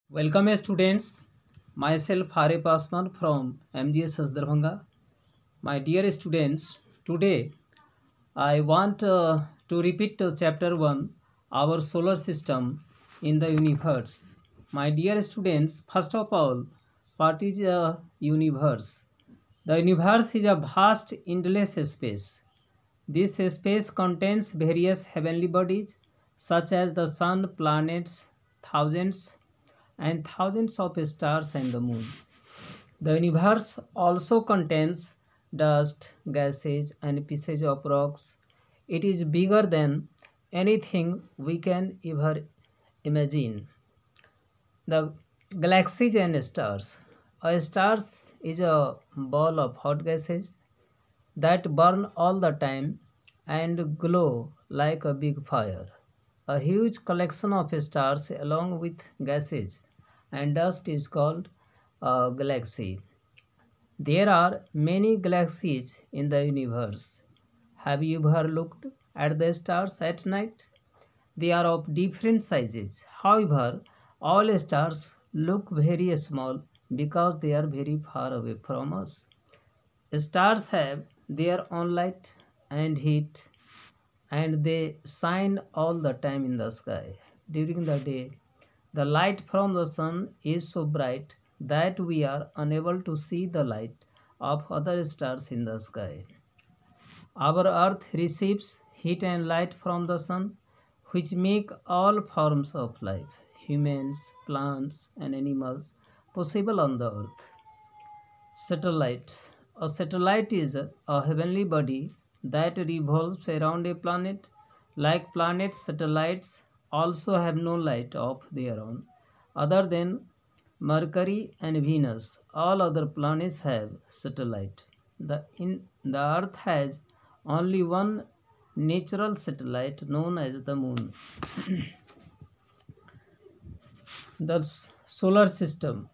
Welcome students. Myself Hare Pasman from MGS Darbhanga. My dear students, today I want to repeat chapter 1, our solar system in the universe. My dear students, first of all, what is a universe? The universe is a vast endless space. This space contains various heavenly bodies such as the sun, planets, thousands and thousands of stars and the moon. The universe also contains dust, gases, and pieces of rocks. It is bigger than anything we can ever imagine. The galaxies and stars. A star is a ball of hot gases that burn all the time and glow like a big fire. A huge collection of stars along with gases and dust is called a galaxy. There are many galaxies in the universe. Have you ever looked at the stars at night? They are of different sizes. However, all stars look very small because they are very far away from us. Stars have their own light and heat, and they shine all the time in the sky. During the day, the light from the sun is so bright that we are unable to see the light of other stars in the sky. Our earth receives heat and light from the sun, which make all forms of life, humans, plants, and animals, possible on the earth. Satellite. A satellite is a heavenly body that revolves around a planet. Like planets, satellites also have no light of their own. Other than Mercury and Venus, all other planets have satellite. The Earth has only one natural satellite known as the moon. The solar system.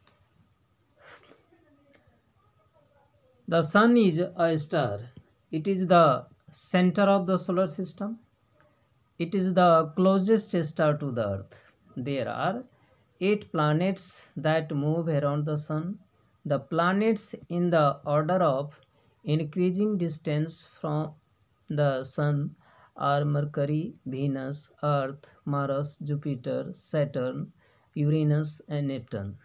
The sun is a star. It is the center of the solar system. It is the closest star to the earth. There are 8 planets that move around the sun. The planets in the order of increasing distance from the sun are Mercury, Venus, Earth, Mars, Jupiter, Saturn, Uranus, and Neptune.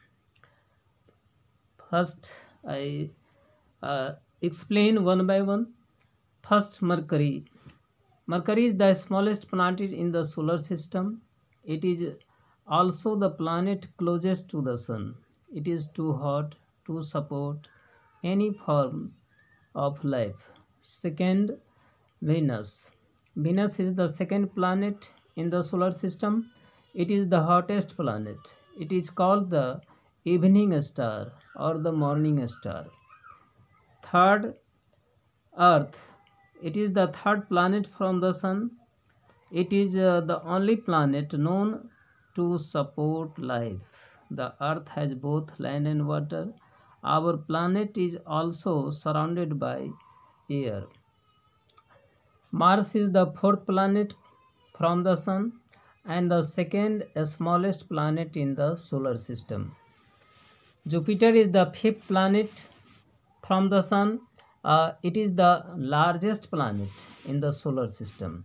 First, I explain one by one. First, Mercury. Mercury is the smallest planet in the solar system. It is also the planet closest to the sun. It is too hot to support any form of life. Second, Venus. Venus is the second planet in the solar system. It is the hottest planet. It is called the evening star or the morning star. Third, Earth. It is the third planet from the sun. It is the only planet known to support life. The Earth has both land and water. Our planet is also surrounded by air. Mars is the fourth planet from the sun and the second smallest planet in the solar system. Jupiter is the fifth planet from the sun. It is the largest planet in the solar system.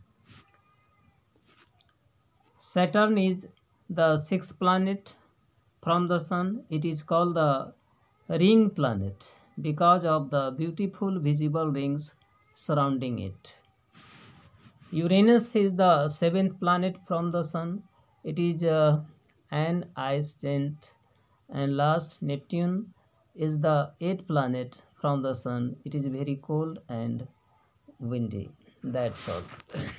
Saturn is the sixth planet from the sun. It is called the ring planet because of the beautiful visible rings surrounding it. Uranus is the seventh planet from the sun. It is an ice giant. And last, Neptune is the eighth planet from the sun. It is very cold and windy. That's all.